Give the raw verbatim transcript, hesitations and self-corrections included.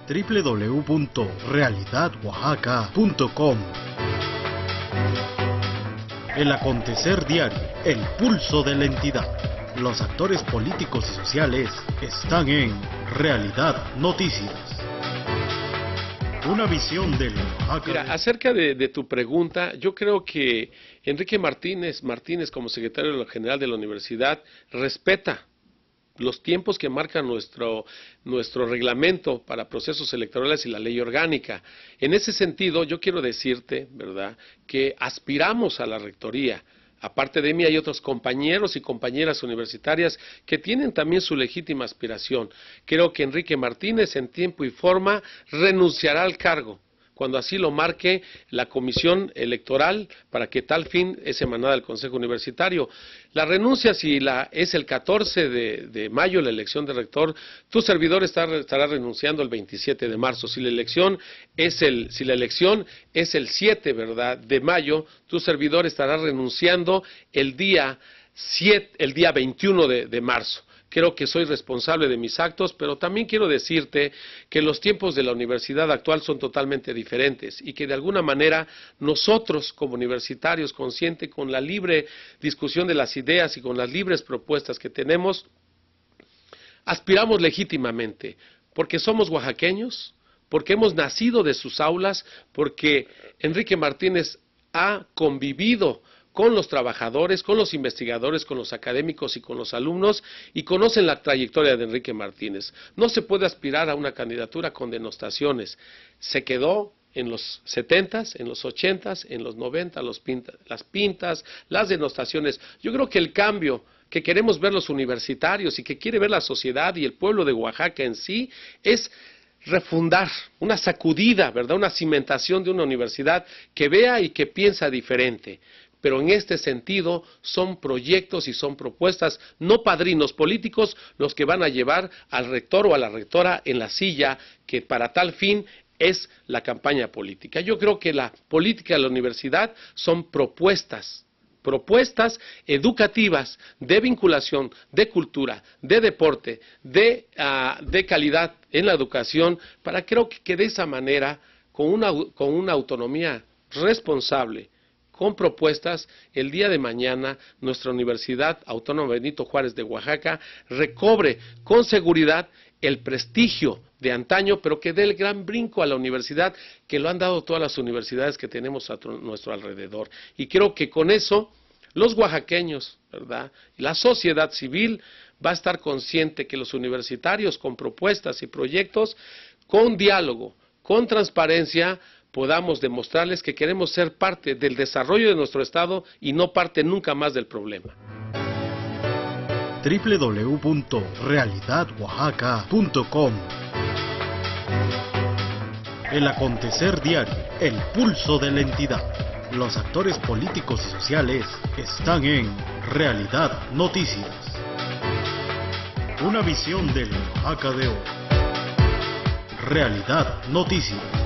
doble u doble u doble u punto realidad oaxaca punto com. El acontecer diario, el pulso de la entidad. Los actores políticos y sociales están en Realidad Noticias. Una visión del Oaxaca. Mira, acerca de, de tu pregunta, yo creo que Enrique Martínez, Martínez como secretario general de la universidad, respeta los tiempos que marca nuestro, nuestro reglamento para procesos electorales y la ley orgánica. En ese sentido, yo quiero decirte, ¿verdad?, que aspiramos a la rectoría. Aparte de mí hay otros compañeros y compañeras universitarias que tienen también su legítima aspiración. Creo que Enrique Martínez en tiempo y forma renunciará al cargo cuando así lo marque la comisión electoral para que tal fin es emanada del Consejo Universitario. La renuncia, si la, es el catorce de, de mayo la elección de rector, tu servidor estará, estará renunciando el veintisiete de marzo. Si la elección es el, si la elección es el siete, ¿verdad?, de mayo, tu servidor estará renunciando el día siete, el día veintiuno de, de marzo. Creo que soy responsable de mis actos, pero también quiero decirte que los tiempos de la universidad actual son totalmente diferentes y que de alguna manera nosotros como universitarios, conscientes con la libre discusión de las ideas y con las libres propuestas que tenemos, aspiramos legítimamente, porque somos oaxaqueños, porque hemos nacido de sus aulas, porque Enrique Martínez ha convivido con los trabajadores, con los investigadores, con los académicos y con los alumnos, y conocen la trayectoria de Enrique Martínez. No se puede aspirar a una candidatura con denostaciones. Se quedó en los setentas, en los ochentas, en los noventa, los pinta, las pintas, las denostaciones. Yo creo que el cambio que queremos ver los universitarios y que quiere ver la sociedad y el pueblo de Oaxaca en sí es refundar, una sacudida, ¿verdad?, una cimentación de una universidad que vea y que piensa diferente. Pero en este sentido son proyectos y son propuestas, no padrinos políticos, los que van a llevar al rector o a la rectora en la silla, que para tal fin es la campaña política. Yo creo que la política de la universidad son propuestas, propuestas educativas, de vinculación, de cultura, de deporte, de, uh, de calidad en la educación, para creo que, que de esa manera, con una, con una autonomía responsable, con propuestas, el día de mañana nuestra Universidad Autónoma Benito Juárez de Oaxaca recobre con seguridad el prestigio de antaño, pero que dé el gran brinco a la universidad que lo han dado todas las universidades que tenemos a nuestro alrededor. Y creo que con eso los oaxaqueños, ¿verdad?, y la sociedad civil va a estar consciente que los universitarios con propuestas y proyectos, con diálogo, con transparencia, podamos demostrarles que queremos ser parte del desarrollo de nuestro Estado y no parte nunca más del problema. doble u doble u doble u punto realidad oaxaca punto com. El acontecer diario, el pulso de la entidad. Los actores políticos y sociales están en Realidad Noticias. Una visión del Oaxaca de hoy. Realidad Noticias.